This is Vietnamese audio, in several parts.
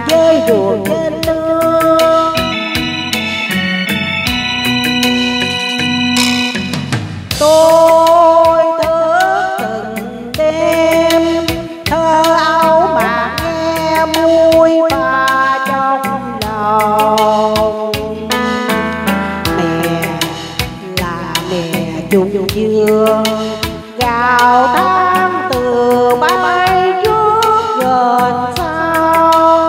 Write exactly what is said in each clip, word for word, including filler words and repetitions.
với ruộng trên nương. Tôi thức từng đêm thơ ấu mà nghe mùi pha trong lòng. Mẹ là mẹ chung dương gào than từ bay trước gần sau.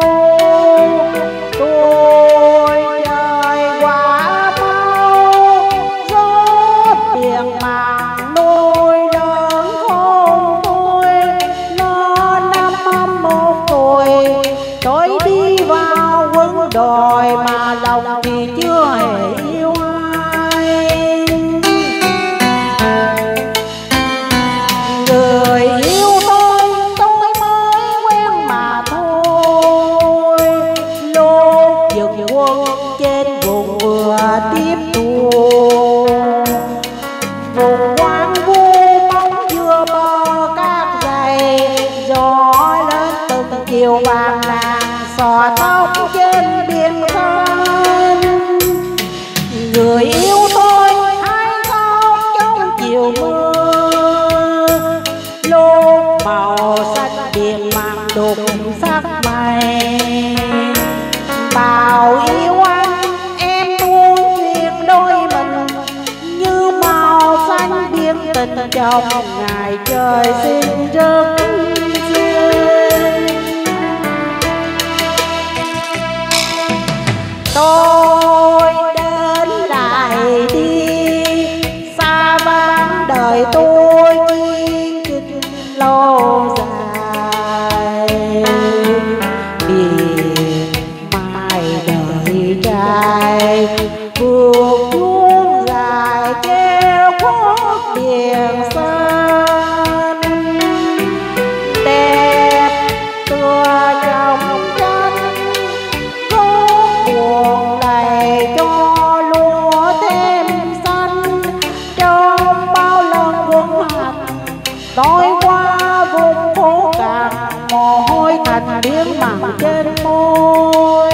Tôi trời quá mau gió biển màng nuôi lớn khôn tôi. Nó năm một tuổi tôi đi vào quân đội mà lòng thì chưa hề yêu ai. Người yêu tôi tôi mới quen mà thôi. Lúc dừng quân trên vùng vừa tiếp thu, vùng hoang vu bóng chưa bờ cát dày. Gió lên từng chiều vàng nàng xòa tóc trên biển xanh. Người yêu tôi hay khóc trong chiều mưa. Lúc màu xanh biển màng đục sắc mây. Bao yêu anh em muốn chuyện đôi mình, như màu xanh biển tình trong ngày trời xin rất xinh. Tôi đến lại đi xa vắng đời tôi kiên trinh lâu dài. Miền mai đời trai vượt chuông dài treo khuất biển xanh. Đẹp tựa trong tranh gót buồn đầy cho lúa thêm xanh. Trong bao lần quân hành tôi qua vùng khô cằn, mồ hôi thành biến mặn trên môi.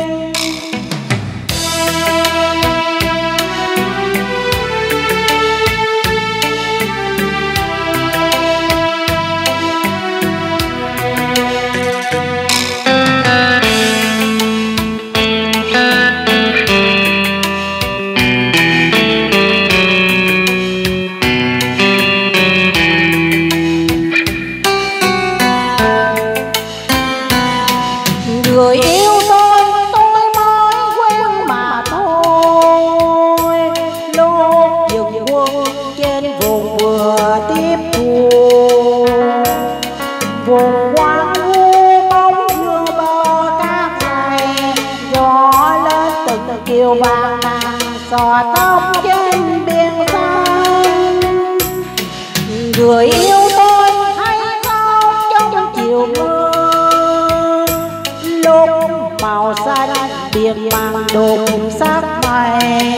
Người yêu tôi tôi mới quen mà thôi. Lúc dừng quân trên vùng vừa tiếp thu, vùng hoang vu bóng vừa bờ cát dày. Gió lên từng kiều vàng nàng xòa tóc trên biển xanh. Người yêu tôi hay khóc trong chiều mưa. Lúc màu xanh biển màng đục sắc mây.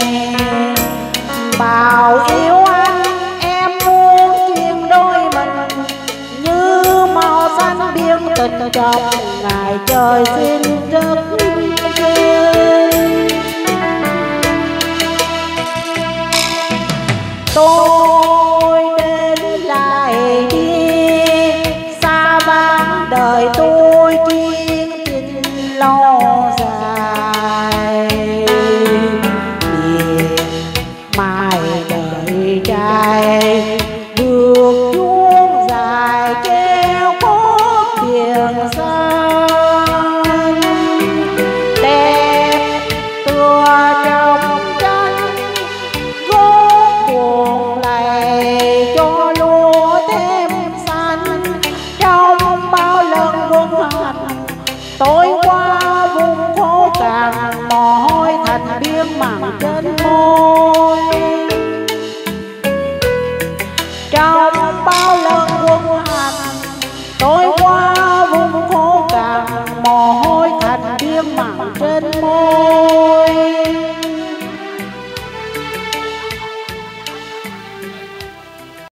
Bao yêu anh em muốn chuyện đôi mình, như màu xanh biển tình trong ngày trời xin rất xinh. Tôi đến lại đi xa vắng đời tôi chi